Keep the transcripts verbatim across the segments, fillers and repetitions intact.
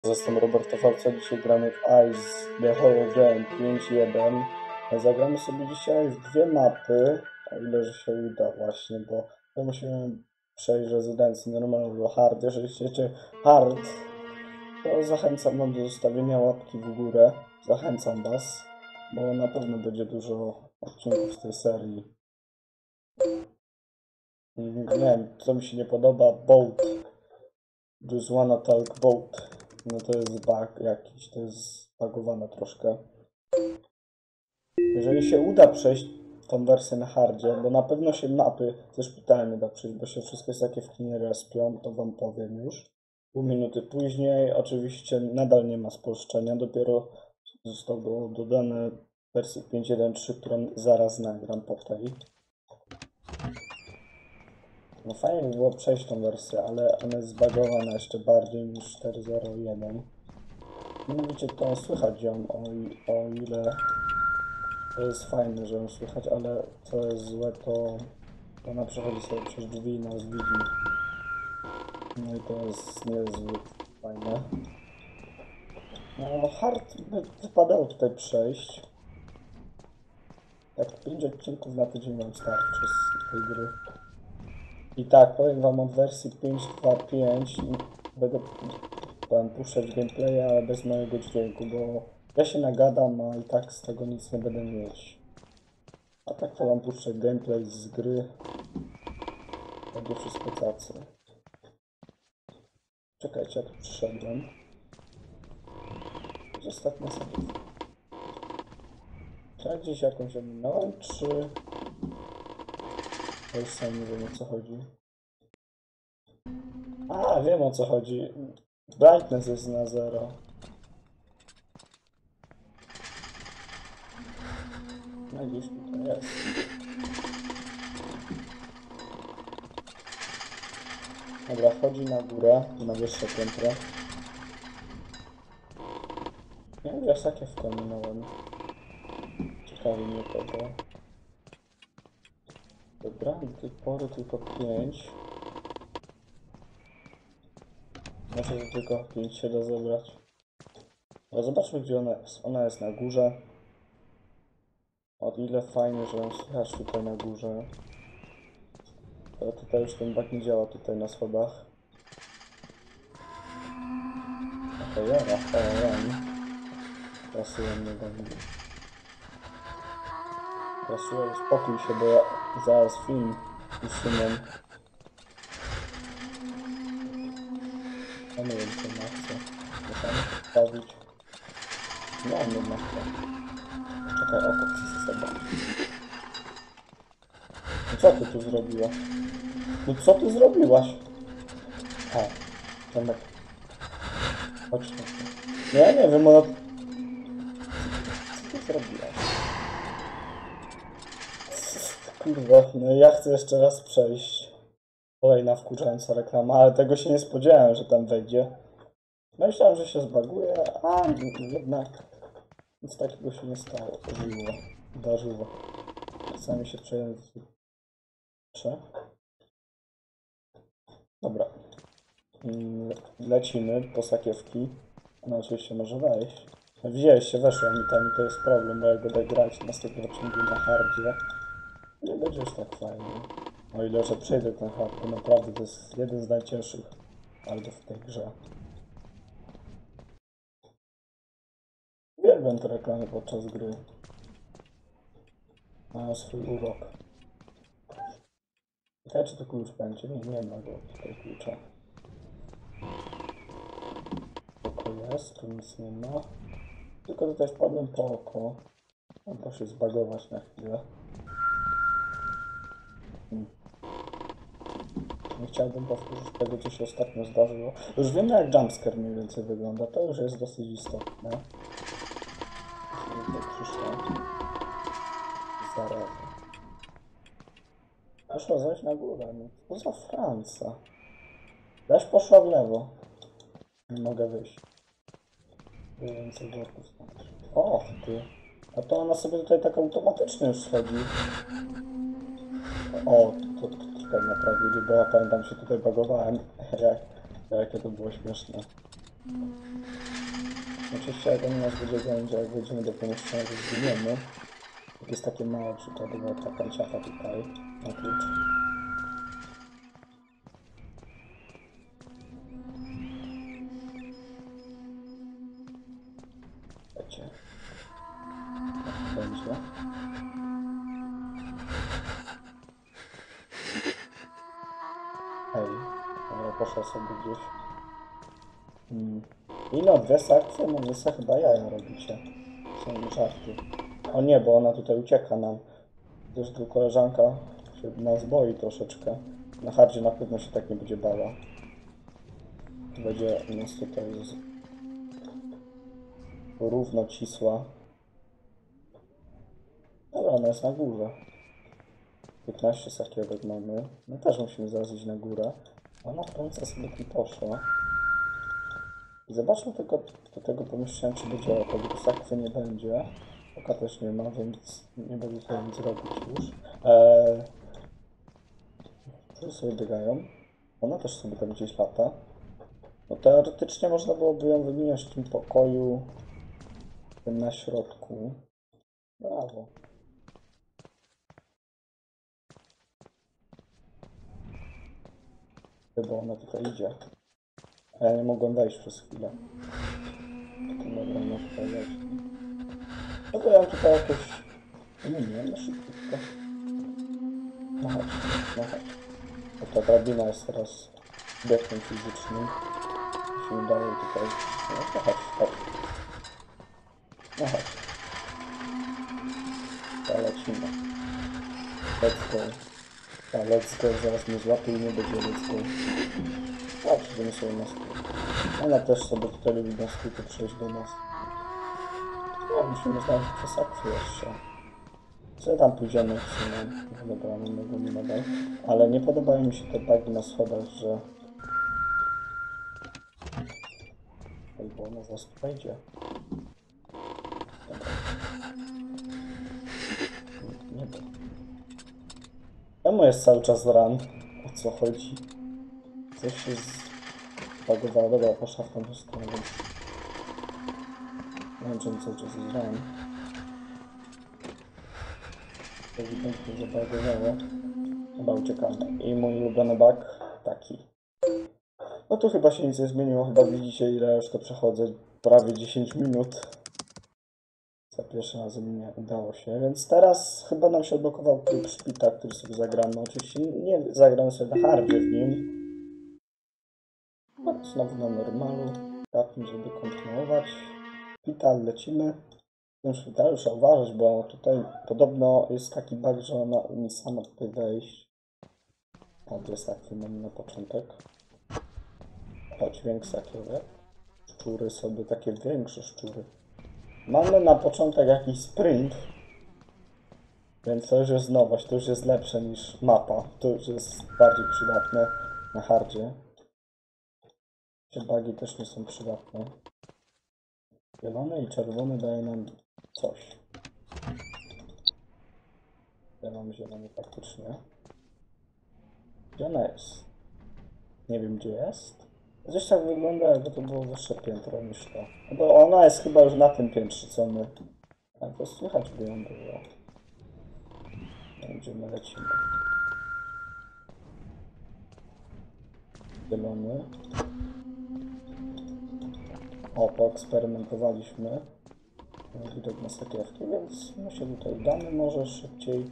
Jestem Robert T V C, dzisiaj gramy w Ice The Hologram pięć jeden. Zagramy sobie dzisiaj w dwie mapy, o ile że się uda właśnie, bo to musimy przejść rezydencję normalną hard. Jeżeli chcecie hard, to zachęcam wam do zostawienia łapki w górę. Zachęcam was, bo na pewno będzie dużo odcinków z tej serii. Nie wiem, co mi się nie podoba, boat. Just wanna talk boat. No to jest bug jakiś, to jest zbugowane troszkę. Jeżeli się uda przejść tą wersję na hardzie, bo na pewno się mapy ze szpitalem nie da przejść, bo się wszystko jest takie w kinie respią, to wam powiem już. Pół minuty później, oczywiście nadal nie ma spolszczenia, dopiero zostało dodane w wersji pięć jeden trzy, którą zaraz nagram po tej. No fajnie by było przejść tą wersję, ale ona jest zbagowana jeszcze bardziej niż cztery zero jeden. Mówicie, to słychać ją, o, o ile to jest fajne, że ją słychać, ale co jest złe, to ona przechodzi sobie przez drzwi i nas widzi. No i to jest niezbyt fajne. No, hard by wypadało tutaj przejść. Tak pięć odcinków na tydzień wam starczy z tej gry. I tak, powiem wam od wersji pięć dwa pięć będę wam puszczać gameplaya, ale bez mojego dźwięku, bo ja się nagadam, a i tak z tego nic nie będę mieć. A tak to wam puszczę gameplay z gry. Będzie wszystko tacy. Czekajcie, ja tu przyszedłem. To jest ostatnia sobie. Czy ja gdzieś jakąś ominąłem, czy... Ja już sam nie wiem, o co chodzi. A, wiem, o co chodzi. Brightness jest na zero. No gdzieś tutaj jest. Dobra, wchodzi na górę, na wyższe piętro. Nie wiem, jak takie wkominąłem. Ciekawi mnie tego. Dobra, do tej pory tylko pięć. Może do tylko pięć się da zebrać. Ale zobaczmy, gdzie ona jest. Ona jest na górze. O ile fajnie, że ją słychać tutaj na górze. To tutaj już ten bug nie działa tutaj na schodach. Okej, okay, jara, o, jan. Rasuję mnie do mnie. Rasuję, uspokój się, bo ja zaraz film usunę. Ja nie wiem, co ma chce. Muszę postawić. Nie mam jednak to. Czekaj, oko przez sobą. No co ty tu zrobiłaś? No co ty zrobiłaś? A, Tomek. Chodź tu. No ja nie wiem, ona... Co ty zrobiłaś? Kurwa, no ja chcę jeszcze raz przejść. Kolejna wkurzająca reklama, ale tego się nie spodziewałem, że tam wejdzie. Myślałem, że się zbaguje, a jednak nic takiego się nie stało. Żyło, zdarzyło. Sami się przejęli. Dobra. Lecimy po sakiewki. No oczywiście może wejść. No widzieliście, weszłem i tam to jest problem, bo jak będę grać na sto procent na hardzie, nie będzie już tak fajnie. O ile, że przejdę ten hard, to naprawdę to jest jeden z najcięższych hardów w tej grze. Uwielbiam te reklamy podczas gry. Mają swój urok. Ciekawe, czy to klucz będzie? Nie, nie ma go tutaj klucza. Oko jest, tu nic nie ma. Tylko tutaj wpadłem po oko. Mogę się zbagować na chwilę. Hmm. Nie chciałbym powtórzyć tego, co się ostatnio zdarzyło. Już wiemy, jak jumpscare mniej więcej wygląda. To już jest dosyć istotne. To przyszło. Zaraz. Poszła zejść na górę. No, co za Franca? Też poszła w lewo. Nie mogę wyjść. Więcej worków znaczy. Och ty. A to ona sobie tutaj tak automatycznie już schodzi. O, to, to, to tutaj naprawdę, bo ja pamiętam się tutaj bagowałem. Jak, jakie to było śmieszne. Oczywiście jak on nas będzie gonić, jak wejdziemy do pomieszczenia, to zginiemy. Jest takie małe przykładowo ta kanciacha tutaj na klucz. Wiecie. Jak będzie. Hej. Dobra, poszła sobie gdzieś. Hmm. Ino, dwie sekcje? No wy se chyba jaja robicie. Są żarty. O nie, bo ona tutaj ucieka nam. Też tu koleżanka się nas boi troszeczkę. Na hardzie na pewno się tak nie będzie bała. Będzie nas tutaj z... równo cisła. Dobra, ona jest na górze. piętnaście sakiewek mamy. My też musimy zaraz iść na górę. Ona w końcu sobie tu poszła. I zobaczmy tylko do tego pomieszczenia, czy będzie oko, bo sakwy nie będzie. Oka też nie ma, więc nie będę tutaj nic robić już. Eee... Tu sobie biegają. Ona też sobie tam gdzieś lata. No teoretycznie można byłoby ją wymieniać w tym pokoju, tym na środku. Brawo. Chyba ona tutaj idzie. A ja nie mogłem wejść przez chwilę. To dobra, ona tutaj wejść. No to ja tutaj jakieś... Nie, nie, no szybko. No chodź, no chodź. Bo ta drabina jest teraz obiektem fizycznym. Musimy dalej tutaj... No to chodź, chodź. No chodź. To lecimy. Let's go. A let's go, zaraz mnie złapie i nie będzie let's go. A, przyjdziemy sobie na skrót. Ona też sobie tutaj lubi na skróty przejść do nas. No, musimy znaleźć przesadzkę jeszcze. Co tam pójdziemy w sumie? No dobra, nie mogę nie nadal. Ale nie podobają mi się te bugi na schodach, że... Ej, bo ona zaraz tu wejdzie. Dobra. Nie wiem. Czemu jest cały czas run? O co chodzi? Coś się zbagowało. Dobra, poszła w tą stronę, więc... Nie wiem, czemu cały czas jest run. Ewidentnie zabagowało. Chyba uciekamy. I mój ulubiony bug taki. No tu chyba się nic nie zmieniło. Chyba widzicie, ile już to przechodzę. Prawie dziesięć minut. Za pierwszym razem nie udało się. Więc teraz chyba nam się odblokował tryb szpita, który sobie zagramy. Oczywiście nie zagram sobie na hardzie w nim. No, znowu na normalu. Tapmy, żeby kontynuować. Szpital, lecimy. W tym szpitalu trzeba uważać, bo tutaj podobno jest taki bug, że ona umie sama tutaj wejść. A dwie sakwy mamy na początek. O, dźwięk sakiewek. Szczury sobie, takie większe szczury. Mamy na początek jakiś sprint. Więc to już jest nowość, to już jest lepsze niż mapa. To już jest bardziej przydatne na hardzie. Te bugi też nie są przydatne. Zielony i czerwony daje nam coś. Ja mam zielony faktycznie. Gdzie ona jest? Nie wiem gdzie jest. Gdzieś tak wygląda, jakby to było wyższe piętro niż to. No bo ona jest chyba już na tym piętrze, co my. Ale to słychać by ją było. Nie wiem, gdzie my lecimy. Zielony. O, poeksperymentowaliśmy. Widok na sakiewki, więc my się tutaj damy może szybciej.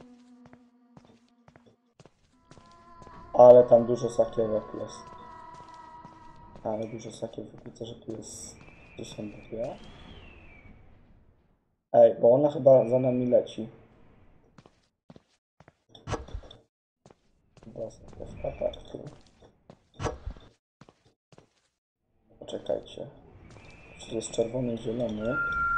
Ale tam dużo sakiewek jest. Ale dużo sakiewek. Widzę, że tu jest... Tu są dwie. Ej, bo ona chyba za nami leci. Chyba sakiewka, tak, tu. Poczekajcie. Tu jest czerwony i zielony.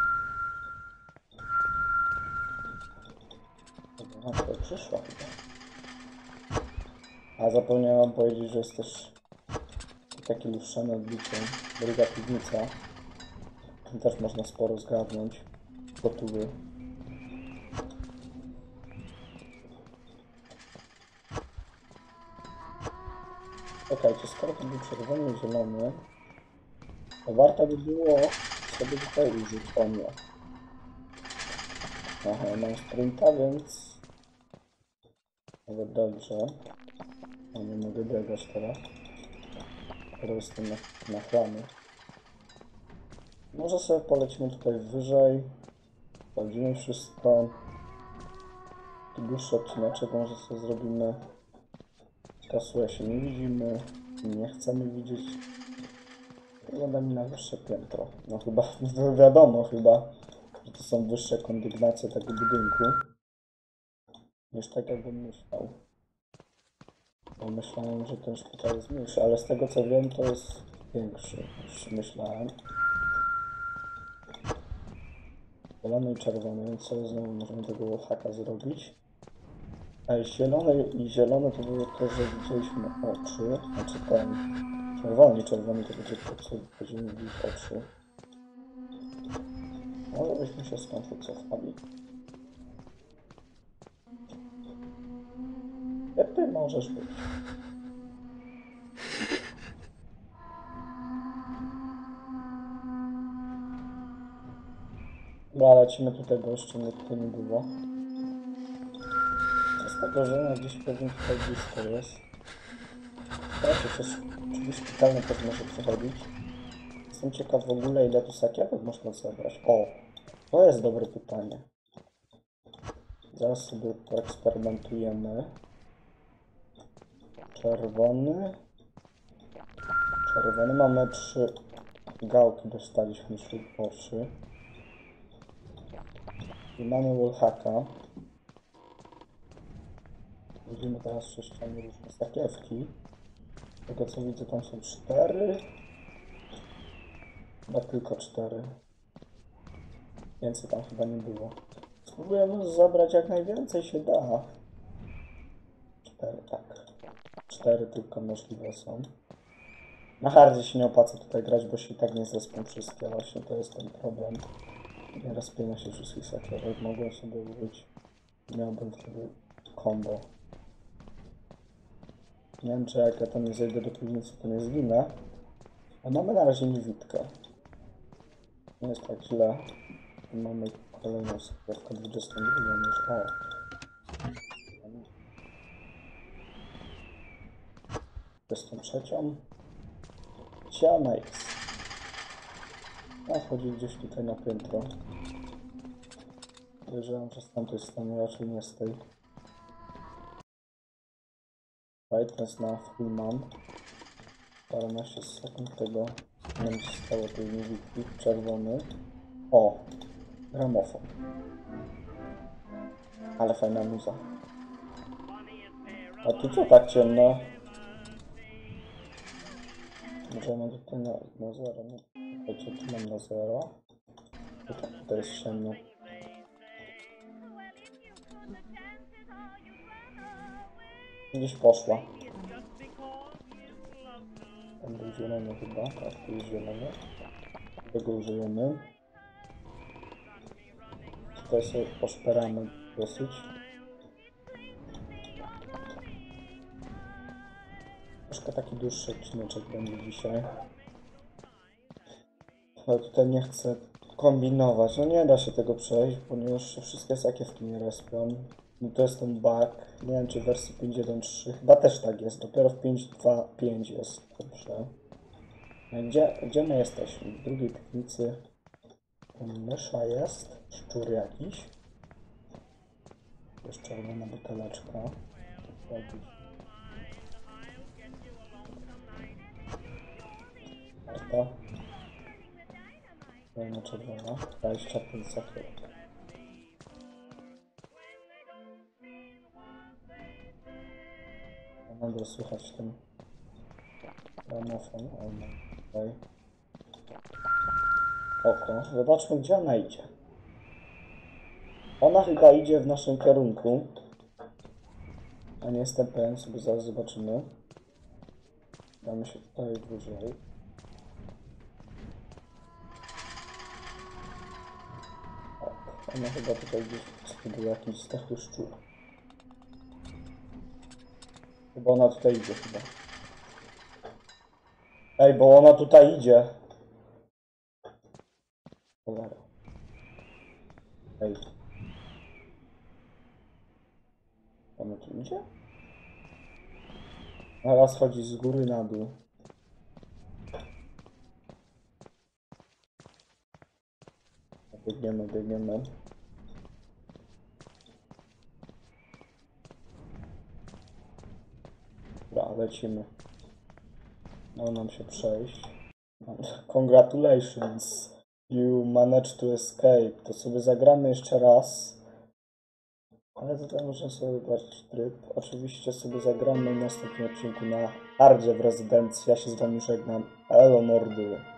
Ona tutaj przyszła chyba. A zapomniałem powiedzieć, że jest też takie lustrzane odbicie. Druga piwnica. Tu też można sporo zgarnąć. Gotowy. Czekajcie, skoro to był czerwony i zielony. To warto by było sobie tutaj użyć, o nie. Aha, mam sprinta, więc nawet dobrze. O, nie mogę biegać teraz. Teraz jestem na, na chlamy. Może sobie polecimy tutaj wyżej. Sprawdzimy wszystko. Dłuższy odcineczek może sobie zrobimy. Kasuje się nie widzimy. Nie chcemy widzieć. Wygląda mi na wyższe piętro. No chyba, no wiadomo chyba, że to są wyższe kondygnacje tego budynku. Niż tak jakbym myślał. Bo myślałem, że ten szpital jest mniejszy, ale z tego co wiem to jest większy niż myślałem. Zielony i czerwony, więc sobie znowu możemy tego wallhacka zrobić. A zielony i zielony to było to, że widzieliśmy oczy, znaczy ten czerwony, czerwony to będzie to, co będziemy widzieć oczy. Może byśmy się skąd wycofali. Ty możesz być. Dobra, lecimy tutaj, bo jeszcze nikt tu nie było. Z tego, że ona gdzieś pewnie tutaj blisko jest. Zobaczcie, przez drzwi szpitalne też może przechodzić. Jestem ciekaw w ogóle, ile tu sakiewek można zebrać. O, to jest dobre pytanie. Zaraz sobie poeksperymentujemy. Czerwony. Czerwony. Mamy trzy gałki, dostaliśmy wśród oczy. I mamy wallhacka. Widzimy teraz przy ścianie różne sakiewki. Z tego co widzę, tam są cztery. Chyba tylko cztery. Więcej tam chyba nie było. Spróbujemy zabrać jak najwięcej się da. Cztery, tak. Cztery tylko możliwe są. Na hardzie się nie opłaca tutaj grać, bo się i tak nie zespią wszystkie. Właśnie to jest ten problem. Nie rozpienia się wszystkich sakiewek. Mogłem sobie użyć. Miałbym wtedy combo. Nie wiem, czy jak ja tam nie zejdę do piwnicy, to nie zginę. A mamy na razie niewidkę. Nie jest tak źle. Mamy kolejną sakiewkę, dwudziestą drugą już. O. dwudziestą trzecią. Gdzie ona jest? A chodzi gdzieś tutaj na piętro. Podejrzewam, że z tamtej strony, raczej nie z tej. Brightness na full mam. paręnaście sekund tego nam zostało tej niewidki. Czerwony. O! Gramofon. Ale fajna muza. A tu co tak ciemno? Może mam tutaj na, na zero. No, słuchajcie, tu mam na zero. Tutaj, tutaj jest ciemno. Gdzieś poszła. Ten był zielony chyba. Tak, tu jest zielony. Tego użyjemy. Tutaj sobie poszperamy dosyć. Troszkę taki dłuższy odcineczek będzie dzisiaj. Ale tutaj nie chcę kombinować. No nie da się tego przejść, ponieważ wszystkie sakiewki nie respią. No to jest ten bug. Nie wiem, czy w wersji pięć jeden trzy. Chyba też tak jest. Dopiero w pięć dwa pięć jest. Dobrze. Gdzie, gdzie my jesteśmy? W drugiej piwnicy. Mysza jest. Szczur jakiś. Jest czerwona buteleczka. Marta. Kolejna czerwona. dwadzieścia pięć sakiewek. Nadal słychać ten gramofon. O, no, tutaj. Oko. Zobaczmy, gdzie ona idzie. Ona chyba idzie w naszym kierunku. A nie jestem pewien, sobie zaraz zobaczymy. Damy się tutaj wyżej. Tak, ona chyba tutaj gdzieś spróbuje jakiś stachły szczur. Chyba ona tutaj idzie chyba. Ej, bo ona tutaj idzie. Cholera. Ej. Ono tu idzie? Raz chodzi z góry na dół. Biegniemy, biegniemy. Dobra, lecimy. Udało nam się przejść. Congratulations. You managed to escape. To sobie zagramy jeszcze raz. Ale tutaj muszę sobie wybrać tryb. Oczywiście sobie zagramy w następnym odcinku na hardzie w rezydencji. Ja się z wami żegnam. Elo mordy.